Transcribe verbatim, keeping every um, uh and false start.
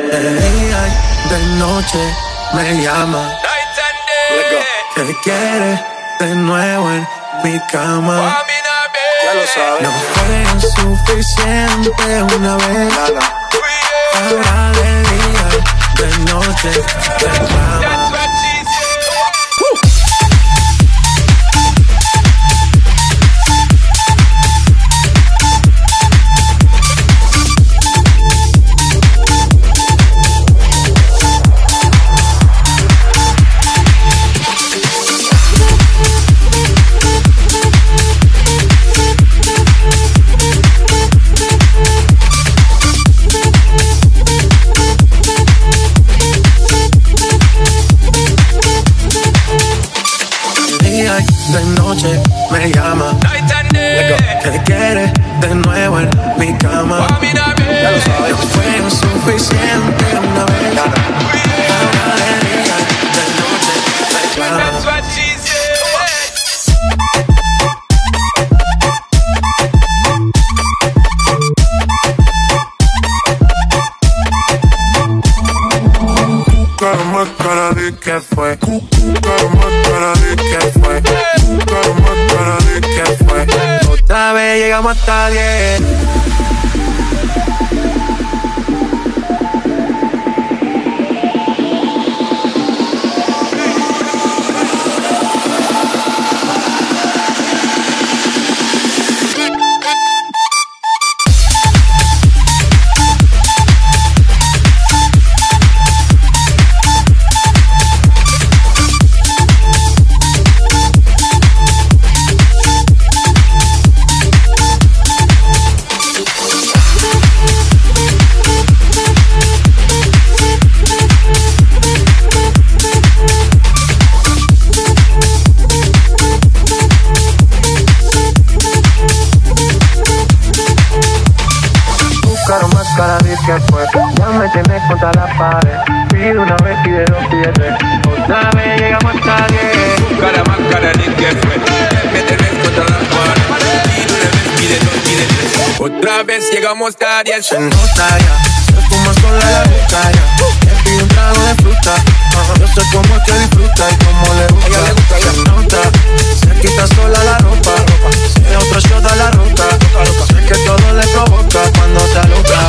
De día y de noche me llama. Que quiere de nuevo en mi cama. Ya lo sabes. No fue suficiente una vez. Ahora de día y de noche me llama. De noche me llama. Que quiere de nuevo en mi cama. Ya lo sabes. No fue suficiente una vez. Ahora de día, de noche me llama. Cara más cara de que fue. Cara más cara de que fue. Cara más cara de que fue. Otra vez llegamos hasta diez. Que fue, ya me tienes contra la pared. Pide una vez, pide dos, pide tres. Otra vez llegamos hasta diez. Cara más cara de que fue. Me tenés contra la pared. Pide una vez, pide dos, pide tres. Otra vez llegamos hasta diez. Se nota ya, se fuma sola la boca ya. Le pide un trago de fruta. Yo sé cómo es que disfruta y cómo le gusta. Ella le gusta, se nota, se quita sola la ropa. Se otro shot a la roca. Sé que todo le provoca cuando se aloca.